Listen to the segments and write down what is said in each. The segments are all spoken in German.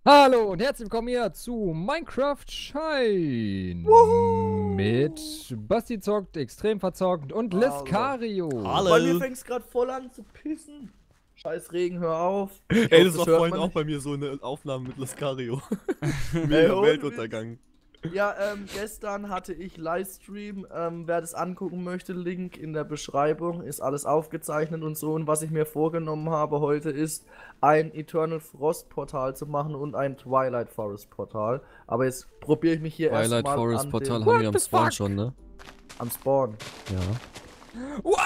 Hallo und herzlich willkommen hier zu Minecraft Shine mit Basti zockt, extrem verzockt und Hallo. Liscario. Bei mir fängt es gerade voll an zu pissen. Scheiß Regen, hör auf. Ich Ey, hoffe, das war hört vorhin man auch nicht. bei mir so eine Aufnahme mit Lascario. Ey, Mega ohne Weltuntergang. Ja, gestern hatte ich Livestream. Wer das angucken möchte, Link in der Beschreibung. Ist alles aufgezeichnet und so. Und was ich mir vorgenommen habe heute ist, ein Eternal Frost Portal zu machen und ein Twilight Forest Portal. Aber jetzt probiere ich mich hier Twilight erstmal Forest an Portal den, haben wir am the Spawn fuck? schon, ne? am Spawn. Ja. Uah!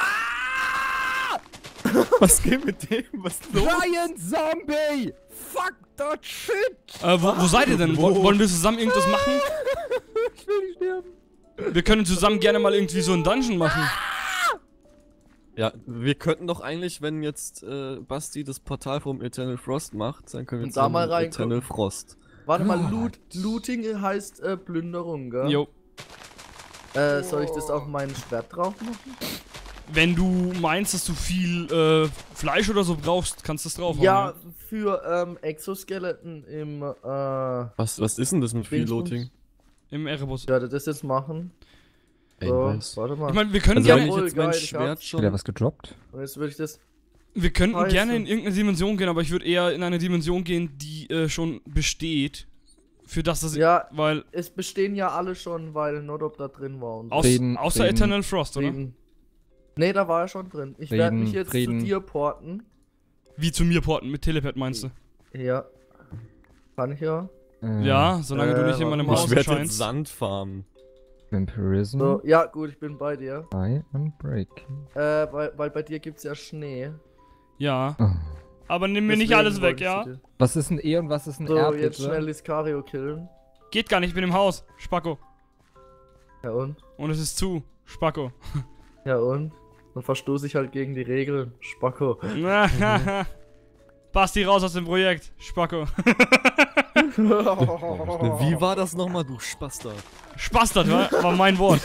Was geht mit dem? Was ist los? Giant Zombie! Fuck that shit! Wo seid ihr denn? Wollen wir zusammen irgendwas machen? Ich will nicht sterben. Wir können zusammen gerne mal irgendwie so einen Dungeon machen. Ja, wir könnten doch eigentlich, wenn jetzt Basti das Portal vom Eternal Frost macht, dann können wir Und da mal reingucken. Eternal Frost. Warte mal, Gott. Looting heißt Plünderung, gell? Jo. Soll ich das auf mein Schwert drauf machen? Wenn du meinst, dass du viel Fleisch oder so brauchst, kannst du das drauf Ja, haben. für Exoskeleton im Was ist denn das mit Freeloading? Im Erebus. Ich werde das jetzt machen. Ey, So, weiß. warte mal. Ich meine, wir können Also gerne, wenn ich Jawohl, jetzt mein geil, ich Schwert hab's. schon... Wieder was gedroppt? Und jetzt würde ich das. wir könnten Scheiße. gerne in irgendeine Dimension gehen, aber ich würde eher in eine Dimension gehen, die schon besteht. Für das, Ja, weil es bestehen ja alle schon, weil Nodop da drin war und so. außer Frieden. Eternal Frost, oder? Frieden. Nee, da war er schon drin. Ich werde mich jetzt Frieden. zu dir porten. Wie zu mir porten, mit Teleport meinst du? Ja. Kann ich ja. Ja, solange du nicht in meinem warte Haus Ich werde jetzt erscheinst. Sand farmen. Vampirism. So, ja, gut, ich bin bei dir. I am breaking. Weil bei dir gibt's ja Schnee. Ja. Oh. Aber nimm mir nicht Deswegen alles weg, wollte ich ja? zu dir. Was ist ein E und was ist ein So, R, jetzt bitte? schnell Liscario killen. Geht gar nicht, ich bin im Haus. Spacko. Ja und? Und es ist zu. Spacko. Ja und? Dann verstoße ich halt gegen die Regeln. Spacko. Basti raus aus dem Projekt. Spacko. Wie war das nochmal, du Spaster? Spastert, war mein Wort.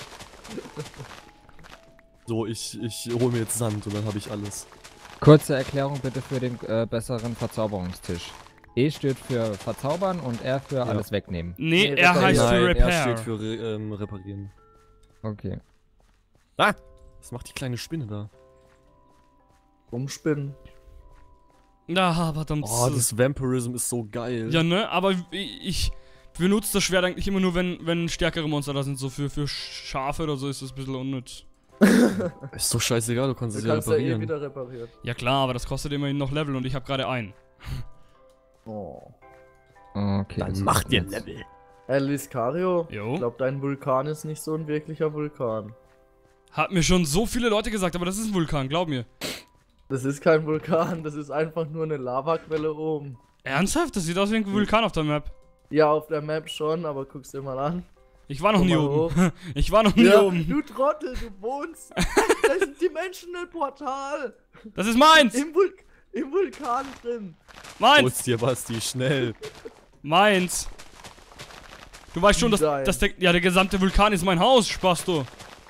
So, ich hole mir jetzt Sand und dann habe ich alles. Kurze Erklärung bitte für den besseren Verzauberungstisch. E steht für verzaubern und R für alles wegnehmen. Nee, Nee, er heißt für Nein, er Repair. steht für reparieren. Okay. Ah! Was macht die kleine Spinne da? Umspinnen. Ja, verdammt. Oh, das Vampirism ist so geil. Ja, ne? Aber ich benutze das Schwert eigentlich immer nur, wenn stärkere Monster da sind. So für Schafe oder so ist das ein bisschen unnütz. Ist doch scheißegal, du kannst Du es ja kannst ja eh reparieren. wieder reparieren. Ja klar, aber das kostet immerhin noch Level und ich habe gerade einen. Oh. Okay. Dann das mach ist dir jetzt- Level. Liscario, Jo. ich glaube, dein Vulkan ist nicht so ein wirklicher Vulkan. Hat mir schon so viele Leute gesagt, aber das ist ein Vulkan, glaub mir. Das ist kein Vulkan, das ist einfach nur eine Lavaquelle oben. Ernsthaft? Das sieht aus wie ein Vulkan auf der Map. Ja, auf der Map schon, aber guck's dir mal an. Ich war noch Guck nie mal oben. Ich war noch nie Ja, oben. du Trottel, du wohnst. Da ist ein Dimensional Portal. Das ist meins! Im Vulkan drin. Meins! Hol's dir, Basti, schnell. Meins! Du weißt schon, Nein. dass der gesamte Vulkan ist mein Haus, Spasto.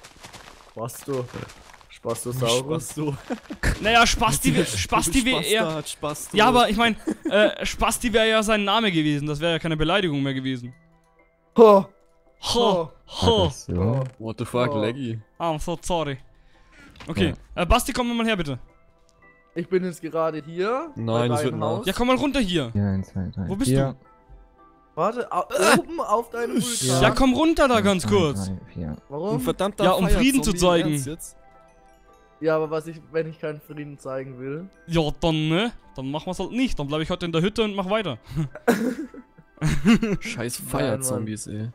Spastosaurus. Spasto. Naja, Spasti wäre eher... Spasto. Ja, aber ich meine, Spasti wäre ja sein Name gewesen. Das wäre ja keine Beleidigung mehr gewesen. Ho, Ho, ho. So. What the fuck, Oh. Laggy. I'm so sorry. Okay, Basti, komm mal her, bitte. Ich bin jetzt gerade hier. Nein, bei das wird deinem nach. Haus. Ja, komm mal runter hier. Hier, 1, 2, 3, Wo bist 4. Warte, oben auf deinem Vulkan. Ja, komm runter da 1, ganz 2, kurz. 3, 4. Ein Warum? verdammter Ja, um Frieden zu Feuerzombie, zeigen. Ernst jetzt? Ja, aber wenn ich keinen Frieden zeigen will. Ja, dann, ne? Dann machen wir's halt nicht. Dann bleibe ich heute in der Hütte und mach weiter. Scheiß Mann. Feuerzombies, ey.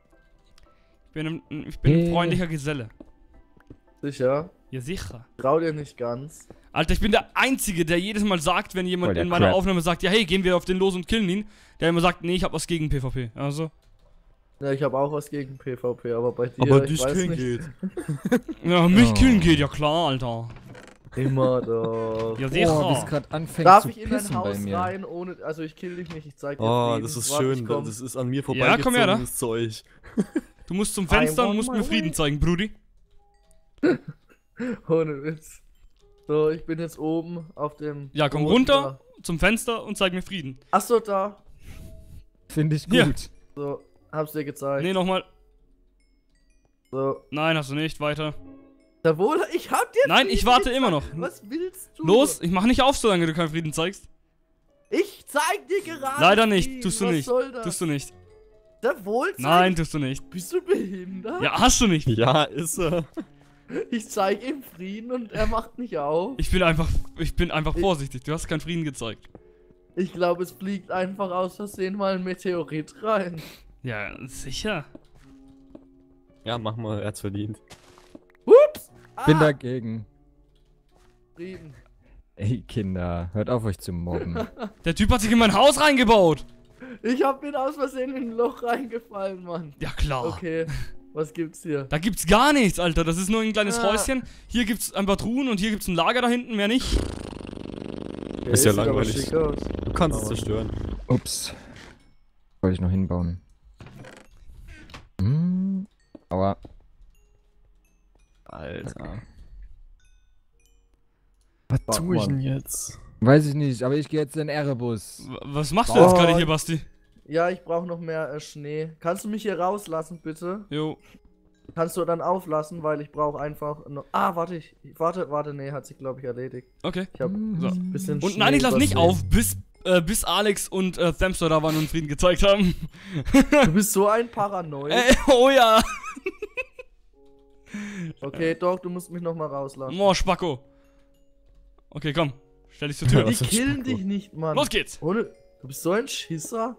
Ich bin ein freundlicher Geselle. Sicher. Ja, sicher. Trau dir nicht ganz. Alter, ich bin der Einzige, der jedes Mal sagt, wenn jemand Voll der in meiner Crap. Aufnahme sagt, ja, hey, gehen wir auf den los und killen ihn, der immer sagt, nee, ich hab was gegen PvP. Also, Ja, ich habe auch was gegen PvP, aber bei dir, Aber ich dich weiß killen nicht. geht. ja, mich Oh. killen geht, ja klar, Alter. Immer doch. Ja, Oh, wie es sicher. gerade anfängt Darf zu ich in dein pissen bei Haus mir. rein, ohne. Also ich kill dich nicht, ich zeig dir Oh, Frieden. das ist Warte, ich schön. komm. Das ist an mir Ja, komm vorbeigezogen, her, da. das Zeug. Du musst zum Fenster I und want musst my mir Frieden way. zeigen, Brudi. Ohne Witz. So, ich bin jetzt oben auf dem. Ja, komm Boden runter zum Fenster und zeig mir Frieden. Da. Achso, da. Finde ich Hier. gut. So, hab's dir gezeigt. Nee, nochmal. So. Nein, hast du nicht. Weiter. Jawohl, ich hab dir Nein, ich warte gezeigt. immer noch. Was willst du? Los, ich mach nicht auf, solange du keinen Frieden zeigst. Ich zeig dir gerade. Leider nicht, Frieden. tust du Was nicht. Soll das? Tust du nicht. Jawohl, zeig. Nein, tust du nicht. Bist du behindert? Ja, hast du nicht. Ja, ist er. Ich zeig ihm Frieden und er macht nicht auf. Ich bin einfach vorsichtig. Du hast keinen Frieden gezeigt. Ich glaube, es fliegt einfach aus Versehen mal ein Meteorit rein. Ja, sicher. Ja, mach mal, er hat's verdient. Ups! Bin dagegen. Frieden. Ey, Kinder, hört auf euch zu mobben. Der Typ hat sich in mein Haus reingebaut. Ich hab mir aus Versehen in ein Loch reingefallen, Mann. Ja, klar. Okay, was gibt's hier? Da gibt's gar nichts, Alter. Das ist nur ein kleines Ah. Häuschen. Hier gibt's ein paar Truhen und hier gibt's ein Lager da hinten, mehr nicht. Okay, Ist ja sieht aber langweilig. schick aus. Du kannst es zerstören. Ups. Wollte ich noch hinbauen. Aua. Alter. Was Fuck, Tu ich Mann. denn jetzt? Weiß ich nicht, aber ich gehe jetzt in den Erebus. Was machst du jetzt gerade hier, Basti? Ja, ich brauche noch mehr Schnee. Kannst du mich hier rauslassen, bitte? Jo. Kannst du dann auflassen, weil ich brauche einfach noch... Ah, warte, warte, nee, hat sich, glaube ich, erledigt. Okay. Ich habe So. ein bisschen Und nein, ich lass nicht übersehen. auf, bis Alex und Thamster da waren und Frieden gezeigt haben. Du bist so ein Paranoid. Oh ja. Okay, doch, du musst mich noch mal rauslassen. Moor, Spacko. Okay, komm. Stell dich zur Tür. Die was für ein killen Spacko. dich nicht, Mann. Los geht's. Ohne... Du bist so ein Schisser.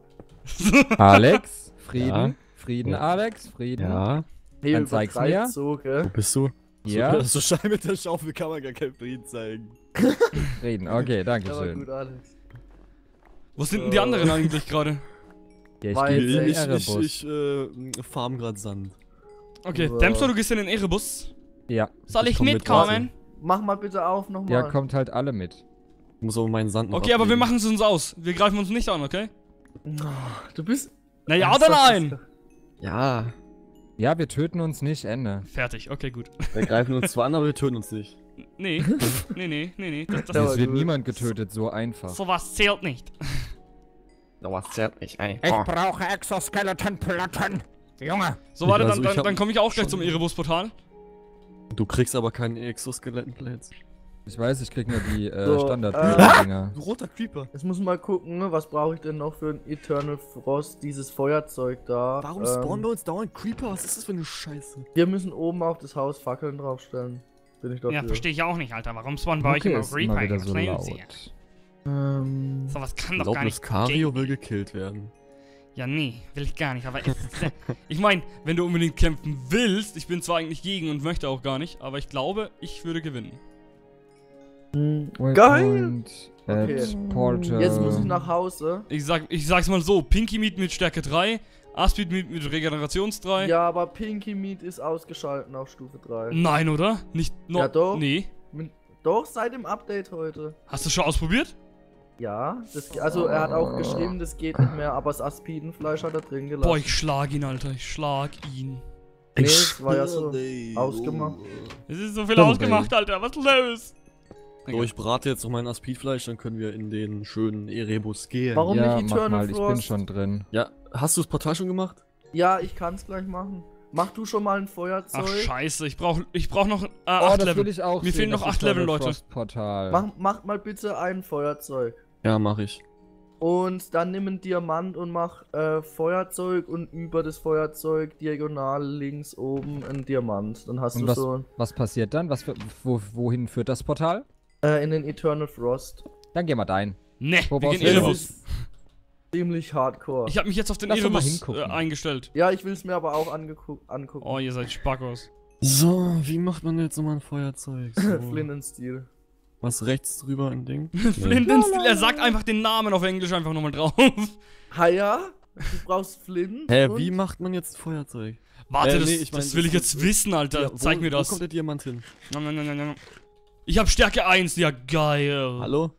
Alex, Frieden. Ja? Frieden, Ja. Alex, Frieden. Ja, Hey, Dann zeig's übertreib mir. so, wo gell? bist du? Ja, So schei mit der Schaufel kann man gar keinen Frieden zeigen. Frieden. Okay, danke Ja, war schön. gut, Alex. Wo sind denn die anderen eigentlich gerade? Ja, ich Weil- gehe jetzt in den Ich- Erebus. Ich farm grad Sand. Okay, So. Thamster, du gehst in den Erebus. Ja. Soll ich komm mit mitkommen? Mach mal bitte auf nochmal. Ja, kommt halt alle mit. Ich muss aber meinen Sand noch Okay, aber wir ablegen. machen es uns aus. Wir greifen uns nicht an, okay? Du bist... Na ja oder nein? Ja, Ja, wir töten uns nicht, Ende. Fertig, okay, gut. wir greifen uns zwar an, aber wir töten uns nicht. Nee, nee. Das Ja, Es aber wird gut. niemand getötet, so einfach. sowas zählt nicht. Aber was zählt nicht, ey. brauche Exoskeletonplatten. Junge. So, warte, Also, ich hab dann komme ich auch gleich schon- zum Erebus-Portal. Du kriegst aber keinen Exoskelettenplates. Ich weiß, ich krieg nur die So, Standard-Dinger. Roter Creeper. Jetzt muss mal gucken, ne, was brauche ich denn noch für ein Eternal Frost, dieses Feuerzeug da. Warum spawnen bei uns dauernd Creeper? Was ist das für eine Scheiße? Wir müssen oben auf das Haus Fackeln draufstellen. Bin ich dafür. Ja, verstehe ich auch nicht, Alter. Warum spawnen bei euch Okay, immer ist immer Reaper? wieder so Erklären Sie. laut. Sowas kann Ich doch gar glaube, nicht Lucario gehen. will gekillt werden. Ja, nee, will ich gar nicht. Aber ich meine, wenn du unbedingt kämpfen willst, ich bin zwar eigentlich gegen und möchte auch gar nicht, aber ich glaube, ich würde gewinnen. Geil! Waypoint, Okay. Portal. Jetzt muss ich nach Hause. Ich sag's mal so, Pinky Meat mit Stärke 3, Aspid Meat mit Regenerations 3. Ja, aber Pinky Meat ist ausgeschalten auf Stufe 3. Nein, oder? Nicht noch. Ja, doch. Nee. Doch, seit dem Update heute. Hast du schon ausprobiert? Ja, also er hat auch geschrieben, das geht nicht mehr, aber das Aspidenfleisch hat er drin gelassen. Boah, ich schlag ihn, Alter. Ich schlag ihn. Nee, das war ja so ausgemacht. Es ist so viel Dumm, ausgemacht, Alter. Was ist los? So, ich brate jetzt noch mein Aspidfleisch, dann können wir in den schönen Erebus gehen. Warum Ja, nicht mach Eternal mal, ich bin Frost? schon drin. Ja, hast du das Portal schon gemacht? Ja, ich kann's gleich machen. Mach du schon mal ein Ach, Feuerzeug. scheiße. Ich brauch noch Oh, 8 das will Level. ich auch Mir sehen, fehlen das noch 8 Level, Eternal Leute. Frost Portal. Mach mal bitte ein Feuerzeug. Ja, mache ich. Und dann nimm einen Diamant und mach Feuerzeug und über das Feuerzeug diagonal links oben ein Diamant. Dann hast Und du so was passiert dann? Wohin führt das Portal? in den Eternal Frost. Dann geh mal dein. Ne, Wo wir brauchst gehen du Erebus. ist ziemlich hardcore. Ich habe mich jetzt auf den Lass doch mal Erebus hingucken. eingestellt. Ja, ich will es mir aber auch angucken. Oh, ihr seid Spackos. So, wie macht man jetzt nochmal ein Feuerzeug? So, Flintensteel. was rechts drüber ein Ding? Flintenstil, er sagt einfach den Namen auf Englisch einfach nochmal drauf. Haja, du brauchst Flint. Hä, und- wie macht man jetzt ein Feuerzeug? Warte, nee, das, ich mein, das will ich das- jetzt wissen, Alter. Ja, Zeig mir das. Wo kommt der Diamant hin? Ich hab Stärke 1, ja geil. Hallo?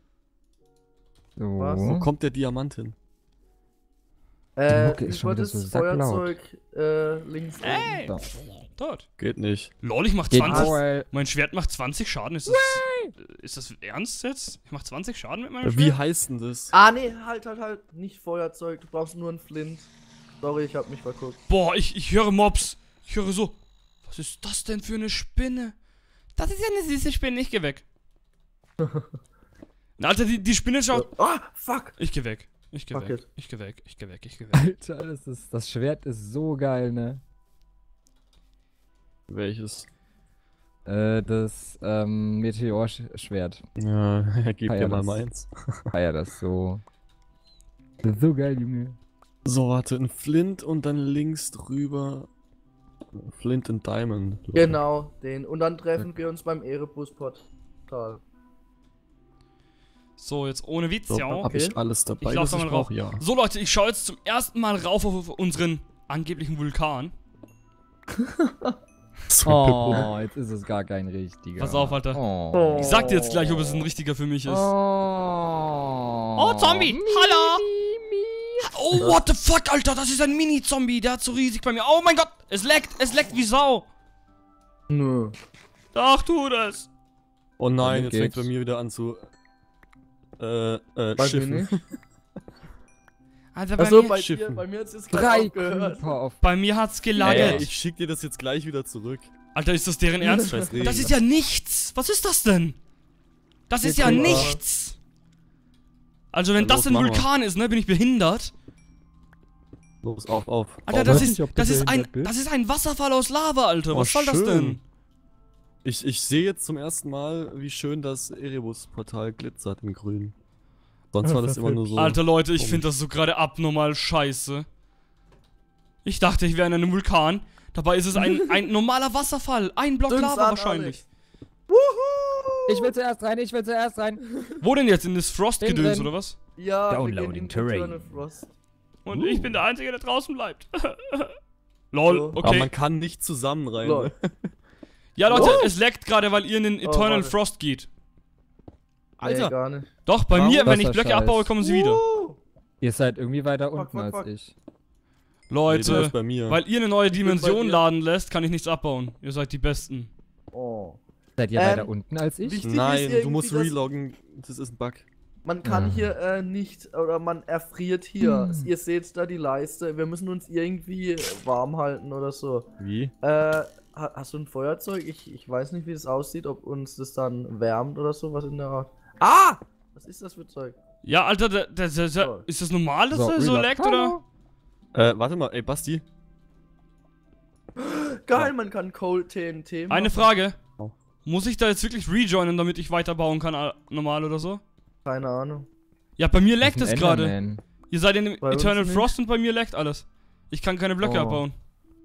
So. Was? Wo kommt der Diamant hin? Die Mucke ist schon über wieder das so sacklaut. Feuerzeug links Ey! oben. So. Tot. Geht nicht. Lol, ich mach Geht 20. Maul. Mein Schwert macht 20 Schaden. Ist das ernst jetzt? Ich mach 20 Schaden mit meinem Schwert? Wie heißt denn das? Ah, nee, halt. Nicht Feuerzeug. Du brauchst nur einen Flint. Sorry, ich hab mich verguckt. Boah, ich höre Mobs. Ich höre so. Was ist das denn für eine Spinne? Das ist ja eine süße Spinne. Ich geh weg. Na, Alter, die Spinne schaut. Ah, fuck. Ich geh weg. Ich geh Fuck weg. it. Ich geh weg. Ich geh weg. Ich geh weg. Alter, das Schwert ist so geil, ne? Welches? Das Meteorschwert. Ja, gib Feier dir mal das. meins. Feier das so. Das ist so geil, Junge. So, warte, ein Flint und dann links drüber Flint and Diamond. Genau, den. Und dann treffen wir uns beim Erebus-Portal. So, jetzt ohne Witz, So, ja. hab ich alles dabei, Ich lauf was da ich mal rauf. brauche, ja. So, Leute, ich schaue jetzt zum ersten Mal rauf auf unseren angeblichen Vulkan. Oh, jetzt ist es gar kein richtiger. Pass auf, Alter. Oh. Ich sag dir jetzt gleich, ob es ein richtiger für mich ist. Oh, Zombie! Hallo! Oh, what the fuck, Alter, das ist ein Mini-Zombie, der hat so riesig bei mir. Oh mein Gott, es leckt wie Sau. Nö. Ach, tu das. Oh nein, Damit jetzt fängt geht's. bei mir wieder an zu Bei mir schiffen. nicht. Also bei, Achso, mir, Schiffen. bei mir hat's jetzt 3 gerade aufgehört. Creeper auf. bei mir hat's Ey, gelagert. ich schick dir das jetzt gleich wieder zurück. Alter, ist das deren Ernst? Scheiß Regen. Das ist ja nichts. Was ist das denn? Das ist Jetzt ja Creeper. nichts. Also wenn Na das los, ein mach mal. Vulkan ist, ne, bin ich behindert. Los, auf. Alter, Auf. das weiß ist, nicht, ob du das ist behindert bist. das ist ein Wasserfall aus Lava, Alter. Was Oh, soll das schön. denn? Ich sehe jetzt zum ersten Mal, wie schön das Erebus-Portal glitzert in grün. Sonst war das immer nur so. Alter Leute, ich komisch. finde das so gerade abnormal scheiße. Ich dachte, ich wäre in einem Vulkan. Dabei ist es ein normaler Wasserfall. Ein Block Zünd's Lava an, wahrscheinlich. Wuhu! Ich will zuerst rein. Wo denn jetzt? In das Frost-Gedöns drin. oder was? Ja, wir Downloading gehen in terrain. Eternal Frost. Und ich bin der Einzige, der draußen bleibt. Lol, So. Aber okay. man kann nicht zusammen rein. Lol. Ne? Ja, Leute, Oh. es leckt gerade, weil ihr in den Eternal warte. Frost geht. Alter. Nee, gar nicht. Doch, bei Warum? mir, wenn ich Das ist Blöcke Scheiß. abbaue, kommen sie wieder. Ihr seid irgendwie weiter unten fuck, fuck. als ich. Nee, du Leute, bist bei mir. weil ihr eine neue bei Dimension dir. laden lässt, kann ich nichts abbauen. Ihr seid die Besten. Oh. Seid ihr weiter unten als ich? wichtig ist Nein, du irgendwie, musst dass- reloggen. Das ist ein Bug. Man kann Ah. hier nicht, oder man erfriert hier. Ihr seht da die Leiste. Wir müssen uns irgendwie warm halten oder so. Wie? Hast du ein Feuerzeug? Ich weiß nicht, wie das aussieht, ob uns das dann wärmt oder sowas in der Art. Ah! Was ist das für Zeug? Ja, Alter, ist das normal, dass er so Reload. leckt, oder? Warte mal, ey, Basti. Geil, man kann Cold TNT machen. Eine Frage. Oh. Muss ich da jetzt wirklich rejoinen, damit ich weiterbauen kann, normal oder so? Keine Ahnung. Ja, bei mir leckt Das ist es ein gerade. Enderman. Ihr seid in dem Bei uns Eternal nicht. Frost und bei mir leckt alles. Ich kann keine Blöcke Oh. abbauen.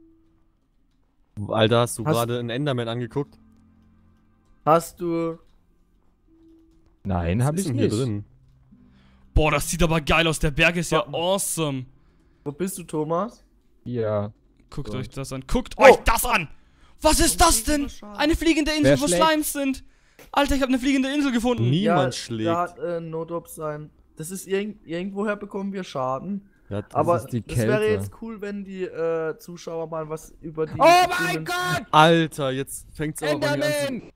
Alter, hast du Hast- gerade einen Enderman angeguckt? Hast du... Nein, Was hab ist ich denn nicht. hier drin? Boah, das sieht aber geil aus. Der Berg ist ja Warten. awesome. Wo bist du, Thomas? Ja. Guckt Gut. euch das an. Guckt Oh. euch das an! Was ist das denn? fliegender Schaden. Eine fliegende Insel, Wer wo schlägt? Slimes sind. Alter, ich habe eine fliegende Insel gefunden. Niemand Da schlägt. hat Nodop sein... Das ist irgendwoher bekommen wir Schaden. Ja, das Aber ist die das wäre Kälte. jetzt cool, wenn die Zuschauer mal was über die... Oh mein Gott! Alter, jetzt fängt's aber bei mir an Enderman!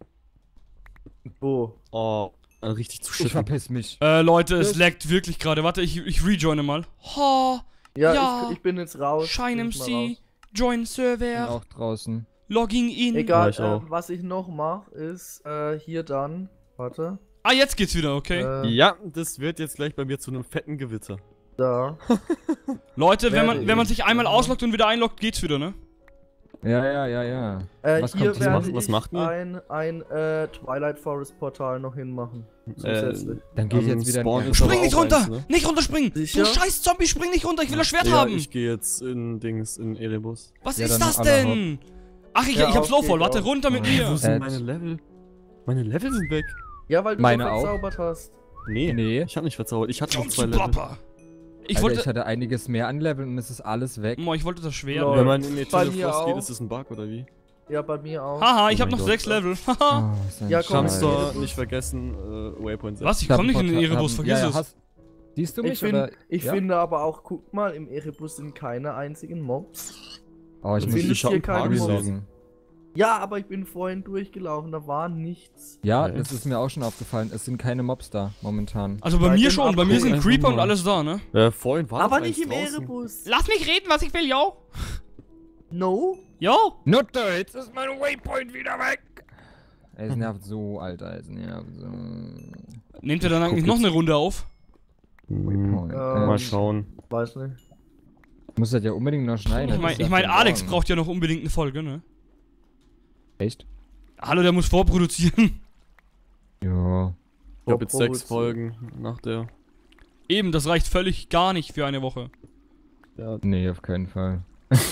Wo? zu... Oh, richtig zu Ich schiffen. verpiss mich. Leute, es Das- leckt wirklich gerade. Warte, ich rejoine mal. Ha, Ja, Ja. Ich bin jetzt raus. Shine Bin ich mal MC, raus. Join Bin Server, auch draußen. Logging in. Egal, Ja, ich auch. was ich noch mache, ist hier dann... Warte. Ah, jetzt geht's wieder, okay. Ja, das wird jetzt gleich bei mir zu einem fetten Gewitter. Da. Leute, wenn werde man ich- sich einmal ausloggt und wieder einloggt, geht's wieder, ne? Ja. Was Hier kommt hier? werde Was ich macht ihr? ein Twilight Forest Portal noch hinmachen. Zusätzlich. Dann geh ich jetzt wieder Spawn in ist Spring aber nicht auch runter! eins, ne? Nicht runterspringen! Sicher? Du scheiß Zombie, spring nicht runter, ich will das Schwert Ja, haben! ich gehe jetzt in Erebus. Was Ja, ist dann das alle denn? Ach, ich Ja, hab's low auf voll, geht warte, auch. runter mit Oh. mir! Wo sind Äh, meine Level? Meine Level sind weg. Ja, weil du Meine doch auch. verzaubert hast. Nee, Nee. ich hab nicht verzaubert. Ich hatte noch Jump 2 zu Level. Papa! Ich Alter, wollte. ich hatte einiges mehr an Leveln und es ist alles weg. Ich wollte das Schwert. Lol. Wenn man in Eternal mir Frost geht, auch. ist das ein Bug, oder wie? Ja, bei mir auch. Haha, ich Oh hab mein noch Gott. 6 Level. Haha. Oh, ist ein Ja, komm, Scheiß. Kannst Erebus. du nicht vergessen, Waypoint setzen. Was? Ich hab komm nicht in ein den Portal- Erebus, vergiss ja, es. Siehst du mich Ich, find, oder? ich Ja? finde aber auch, guck mal, im Erebus sind keine einzigen Mobs. Oh, ich Du muss findest ich hab hier ein paar keine Mobs. gelesen. Ja, aber ich bin vorhin durchgelaufen, da war nichts. Ja, Okay. das ist mir auch schon aufgefallen. Es sind keine Mobs da momentan. Also bei Bei mir dem schon, bei mir Update sind einfach Creeper und mal. alles da, ne? Vorhin war Aber doch nicht im eins draußen. Erebus. Lass mich reden, was ich will, yo! No? Yo! Nutte, jetzt ist mein Waypoint wieder weg! Es nervt so, Alter, es nervt so. Nehmt ihr dann guck eigentlich noch jetzt. eine Runde auf? Waypoint. Mal schauen. Weiß nicht. Muss das ja unbedingt noch schneiden. Ich mein, Alex braucht ja noch unbedingt eine Folge, ne? Echt? Hallo, der muss vorproduzieren. Ja. Ich hab jetzt 6 Vorproduziert. Folgen nach der. Eben, das reicht völlig gar nicht für eine Woche. Ja, Nee, auf keinen Fall.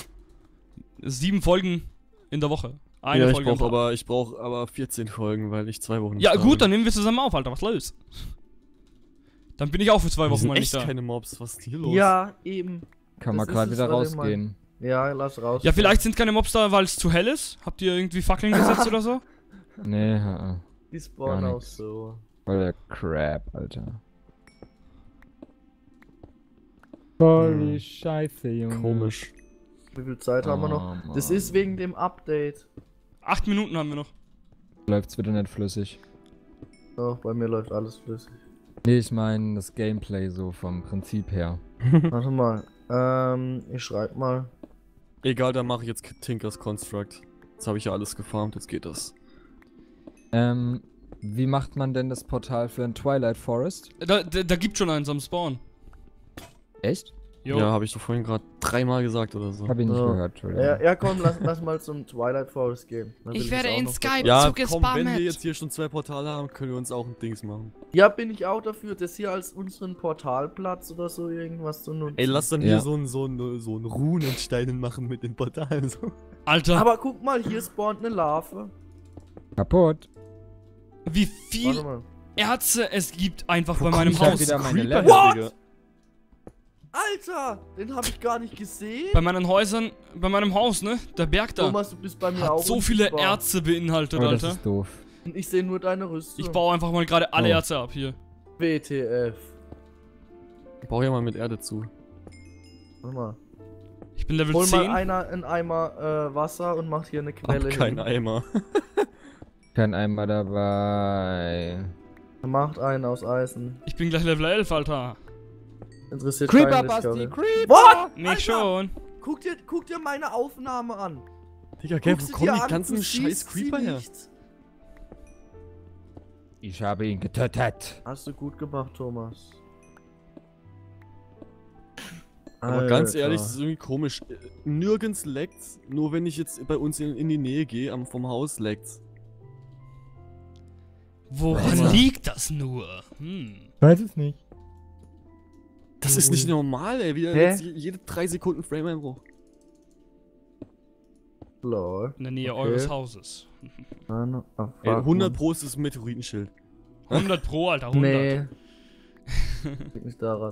7 Folgen in der Woche. Eine ja, Folge am Tag. ich brauch aber 14 Folgen, weil ich 2 Wochen nicht Ja da gut, bin. dann nehmen wir zusammen auf, Alter, was los? Dann bin ich auch für 2 Hier Wochen sind mal echt nicht da. keine Mobs, was ist hier los? Ja, eben. Kann man Das gerade ist wieder es, was ich mein. rausgehen. Ja, lass raus. Ja, vielleicht sind keine Mobs da, weil es zu hell ist. Habt ihr irgendwie Fackeln gesetzt oder so? Nee, Die spawnen Gar auch nix. so. voll der Crap, Alter. Holy Scheiße, Junge. Komisch. Wie viel Zeit haben wir noch? Oh, Das Mann. ist wegen dem Update. 8 Minuten haben wir noch. Läuft's wieder nicht flüssig. Oh, bei mir läuft alles flüssig. Nee, ich meine das Gameplay so vom Prinzip her. Warte mal. Ich schreib mal. Egal, dann mache ich jetzt Tinkers Construct. Jetzt habe ich ja alles gefarmt, jetzt geht das. Wie macht man denn das Portal für ein Twilight Forest? Da gibt schon eins am Spawn. Echt? Jo. Ja, habe ich doch vorhin gerade 3-mal gesagt oder so. Hab ich nicht Ja. gehört, Entschuldigung. Ja, komm, lass mal zum Twilight Forest gehen. Dann will Ich werde das auch in noch Skype Ja, zugespammt. komm, wenn wir jetzt hier schon 2 Portale haben, können wir uns auch ein Dings machen. Ja, bin ich auch dafür, das hier als unseren Portalplatz oder so irgendwas zu nutzen. Ey, lass dann Ja. hier so ein Runensteinen machen mit den Portalen so. Alter, Aber guck mal, hier spawnt eine Larve. Kaputt. wie Warte viel mal. Erze es gibt einfach bei Wo meinem kommt da Haus. wieder meine Creeper Level? her, Digga? Alter, den habe ich gar nicht gesehen. Bei meinen Häusern, bei meinem Haus, ne? Der Berg da Thomas, du bist bei mir hat auch so viele unsichtbar. Erze beinhaltet, Oh, das Alter. ist doof. Und ich sehe nur deine Rüstung. Ich baue einfach mal gerade alle Oh. Erze ab hier. WTF. Ich baue ja mal mit Erde zu. Warte mal. Ich bin Level Hol 10. mal einer einen Eimer Wasser und macht hier eine Quelle Hab keinen hin. Eimer. Kein Eimer dabei. Macht einen aus Eisen. Ich bin gleich Level 11, Alter. Interessiert Creeper, keinen, Basti, Discovery. Creeper! What? Mich Alter, schon. Guck dir meine Aufnahme an. Digga, gell, Guck wo sie kommen dir die an, ganzen du scheiß siehst sie Creeper her? nicht. Ich habe ihn getötet. Hast du gut gemacht, Thomas. Aber ganz Alter. ehrlich, das ist irgendwie komisch. Nirgends leckt's, nur wenn ich jetzt bei uns in die Nähe gehe, vom Haus leckt's. Woran Alter. liegt das nur? Weiß es nicht. Das ist nicht normal, ey. Wieder Hä? jetzt jede 3 Sekunden Frame-Einbruch. Lol. In der Nähe Okay. eures Hauses. Ah, fuck, Ey, 100 Mann. Pro ist das Meteoritenschild. 100 pro, Alter, 100. Nee. Liegt nicht daran.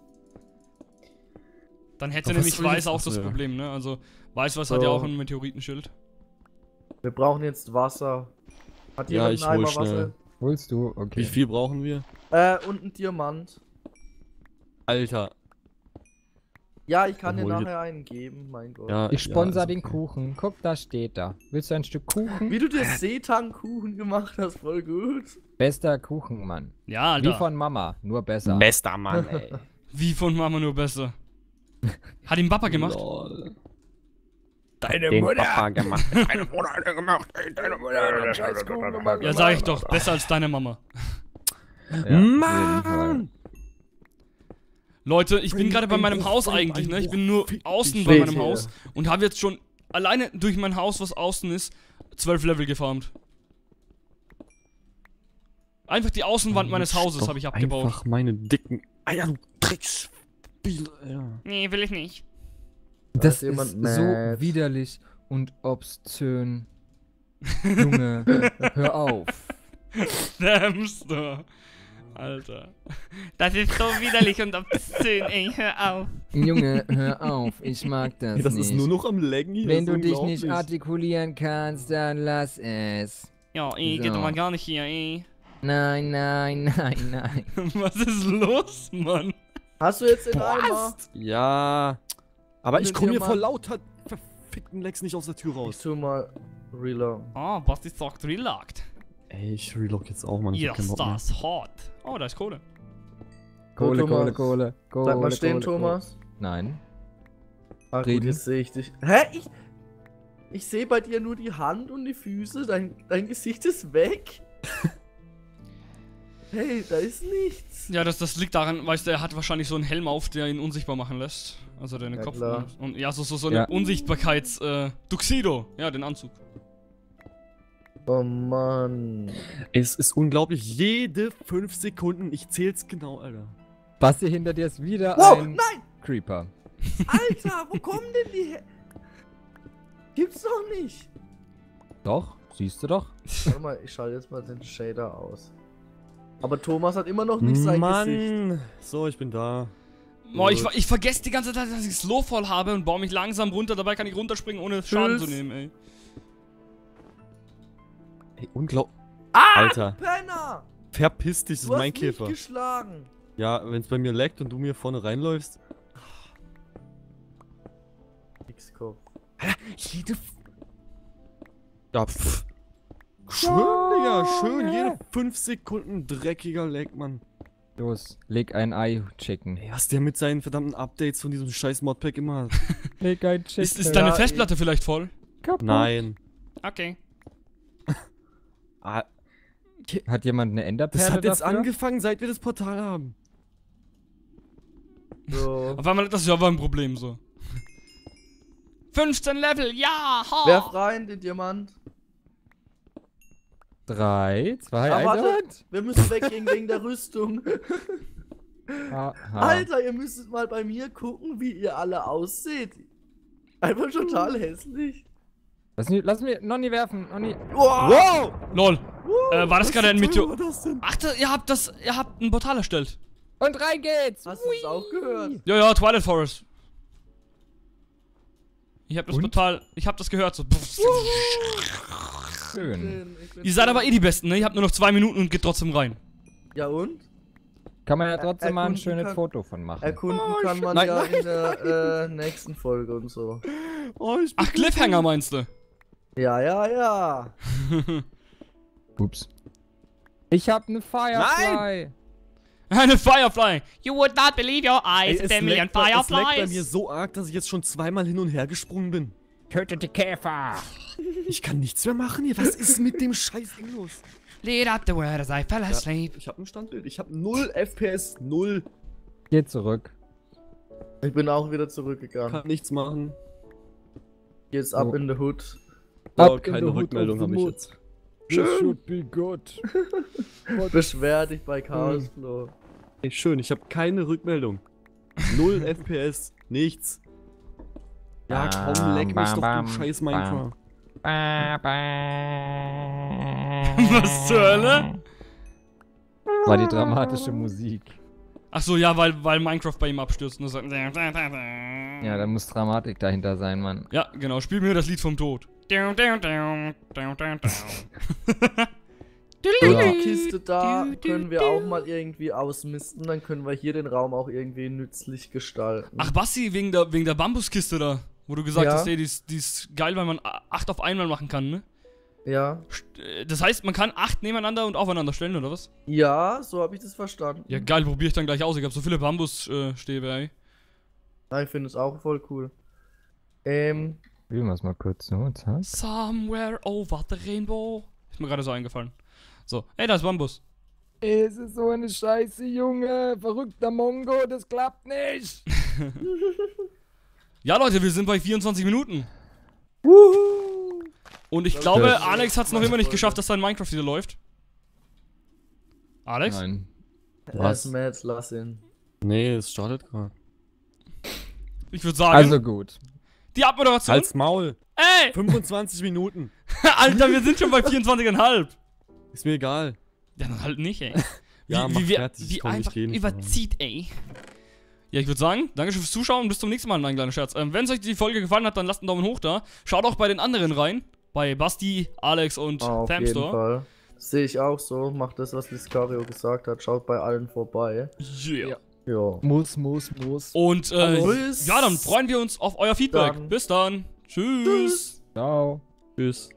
Dann hätte Aber was nämlich soll ich Weiß jetzt- auch Achso, das ja. Problem, ne? Also, Weiß So. hat ja auch ein Meteoritenschild. Wir brauchen jetzt Wasser. Hat Ja, jemand ich einen hol Eimer schnell. Holst du? Okay. Wie viel brauchen wir? Und ein Diamant. Alter. Ja, ich kann Dann dir hol nachher einen geben, mein Gott. Ja, Ich sponsor ja, ist den okay. Kuchen. Guck, da steht da. Willst du ein Stück Kuchen? Wie du dir Seetang-Kuchen gemacht hast, voll gut. Bester Kuchen, Mann. Ja, Alter. Wie von Mama, nur besser. Bester Mann, ey. Wie von Mama nur besser. Hat ihm Papa gemacht? Lol. Deine Den Papa gemacht. Deine Mutter hat er gemacht. Deine Mutter hat den scheiß Kuchen gemacht. Ja, sag ich doch. Besser als deine Mama. Ja, auf jeden Fall. Mann! Leute, ich bin Bring gerade bei ein meinem Buch, Haus bring eigentlich, ein ne? Ich Buch. bin nur Fick außen dich. bei meinem Bitte. Haus und habe jetzt schon alleine durch mein Haus, was außen ist, 12 Level gefarmt. Einfach die Außenwand meines Hauses habe ich abgebaut. Einfach meine dicken Eier, du Drecksspiel. Ja. Nee, will ich nicht. Das ist jemand ist so mad. widerlich und obszön. Junge, hör auf. Der Hamster. Alter. Das ist so widerlich und obszön, ey, hör auf. Junge, hör auf. Ich mag das, Das nicht. ist nur noch am Laggen hier. Wenn das du ist dich nicht unglaublich. artikulieren kannst, dann lass es. Ja, ey, geht So. doch mal gar nicht hier, ey. Nein, nein, nein, nein. Was ist los, Mann? Hast du jetzt den Eimer? Ja. Aber ich Und komme hier Diamant. vor lauter verfickten Lex nicht aus der Tür Ich raus. tu mal Reload. Ah, Basti sagt relocked. Ey, ich relog jetzt auch, Mann. Ich hab keinen Yes, Bock mehr. das hot. Oh, da ist Kohle. Kohle, Thomas. Kohle. Bleib mal stehen, Kohle. Thomas. Nein. Ah, gut, Reden. jetzt sehe ich dich. Hä? Ich sehe bei dir nur die Hand und die Füße. Dein Gesicht ist weg. Hey, da ist nichts. Ja, das liegt daran, weißt du, er hat wahrscheinlich so einen Helm auf, der ihn unsichtbar machen lässt. Also deine Ja, Kopf. klar. Und ja, so eine Ja. Unsichtbarkeits, Tuxedo. Ja, den Anzug. Oh Mann. Es ist unglaublich. Jede 5 Sekunden. Ich zähl's genau, Alter. Basti, hinter dir ist wieder Wow, ein nein! Creeper. Alter, wo kommen denn die her? Gibt's doch nicht. Doch, siehst du doch. Warte mal, ich schalte jetzt mal den Shader aus. Aber Thomas hat immer noch nicht sein Gesicht. Mann. So, ich bin da. Oh, ich vergesse die ganze Zeit, dass ich Slowfall habe und baue mich langsam runter. Dabei kann ich runterspringen, ohne Schaden zu nehmen, ey. Ey, unglaublich. Ah, Alter. Penner! Verpiss dich, das ist Du hast mein mich Käfer. geschlagen. Ja, wenn's bei mir laggt und du mir vorne reinläufst. X-Kopf. Jede. Ja, pff. Schön, Digga, schön. Jede 5 Sekunden dreckiger Lag, Mann. Los, leg ein Ei, Chicken. Ey, was der mit seinen verdammten Updates von diesem scheiß Modpack immer hat. Leg ein Chicken. Ist deine Ja, Festplatte vielleicht voll? kaputt. Nein. Okay. Ah, Hat jemand eine Enderperle das hat jetzt dafür? angefangen, seit wir das Portal haben. So. Auf einmal, das ist ja aber ein Problem so. 15 Level, ja! Ha! Werf rein, den Diamant. 3, 2, Ah, 1 warte. und... Wir müssen weggehen wegen der Rüstung. Aha. Alter, ihr müsstet mal bei mir gucken, wie ihr alle ausseht. Einfach total hässlich. Lass mich noch nie werfen, noch nie. Wow! Lol. War das gerade ein Meteor? Was war das denn? Ach, ihr habt ein Portal erstellt. Und rein geht's! Hast du es auch gehört? Ja, Twilight Forest. Ich hab das Und? Portal, ich hab das gehört so. Schön. Ihr seid aber eh die Besten, ne? Ihr habt nur noch 2 Minuten und geht trotzdem rein. Ja und? Kann man ja trotzdem mal ein erkunden schönes kann- Foto von machen. Erkunden kann man Nein, ja nein. in der nächsten Folge und so. Oh, ich bin Ach, Cliffhanger meinst du? Ja, ja, ja. Ups. Ich hab ne Firefly. Eine Firefly. You would not believe your eyes, es a million leckt bei mir fireflies. so arg, dass ich jetzt schon 2-mal hin und her gesprungen bin. Tötet die Käfer. Ich kann nichts mehr machen hier. Was ist mit dem scheiß Ding los? Lead up the word as I fell asleep. Ich hab ein Standbild. Ich hab 0 FPS. 0. Geh zurück. Ich bin auch wieder zurückgegangen. Kann nichts machen. Jetzt ab So. in the Hood. Oh, Up in keine the hood Rückmeldung of the habe ich mood. jetzt. This should be good. Beschwer dich bei Chaos Flo. Ey, schön, ich habe keine Rückmeldung. 0 FPS. Nichts. Ja, komm, leck mich doch, du scheiß Minecraft. Was zur Hölle? War die dramatische Musik. Ach so, ja, weil Minecraft bei ihm abstürzt. Und so. Ja, da muss Dramatik dahinter sein, Mann. Ja, genau. Spiel mir das Lied vom Tod. Und die Kiste da können wir auch mal irgendwie ausmisten. Dann können wir hier den Raum auch irgendwie nützlich gestalten. Ach, Basti, wegen der Bambuskiste da. Wo du gesagt Ja. hast, ey, die ist geil, weil man 8 auf einmal machen kann, ne? Ja. Das heißt, man kann 8 nebeneinander und aufeinander stellen, oder was? Ja, so habe ich das verstanden. Ja, geil, probier ich dann gleich aus. Ich hab so viele Bambusstäbe, ey. Ja, ich finde es auch voll cool. Spielen wir es mal kurz so, zack. Somewhere over the rainbow. Ist mir gerade so eingefallen. So, ey, da ist Bambus. Es ist so eine Scheiße, Junge. Verrückter Mongo, das klappt nicht. Ja, Leute, wir sind bei 24 Minuten. Wuhu! Und ich Das glaube, ist- Alex hat es noch immer nicht geschafft, dass sein Minecraft wieder läuft. Alex? Nein. Er ist mad, lass ihn. Nee, es startet gerade. Ich würde sagen, Also gut. die Abmoderation. Halt's Maul. Ey! 25 Minuten. Alter, wir sind schon bei 24,5. Ist mir egal. Ja, dann halt nicht, ey. Ja, mach wie fertig, ich wie komm nicht einfach gehen. überzieht, ey. Ja, ich würde sagen, Dankeschön fürs Zuschauen und bis zum nächsten Mal, ein kleiner Scherz. Wenn es euch die Folge gefallen hat, dann lasst einen Daumen hoch da. Schaut auch bei den anderen rein. Bei Basti, Alex und Auf jeden Thamstore. Fall. Sehe ich auch so. Macht das, was Liscario gesagt hat. Schaut bei allen vorbei. Yeah. Ja. Ja. Muss. Und Bis ja, dann freuen wir uns auf euer Feedback. dann. Bis dann. Tschüss. Ciao. Tschüss.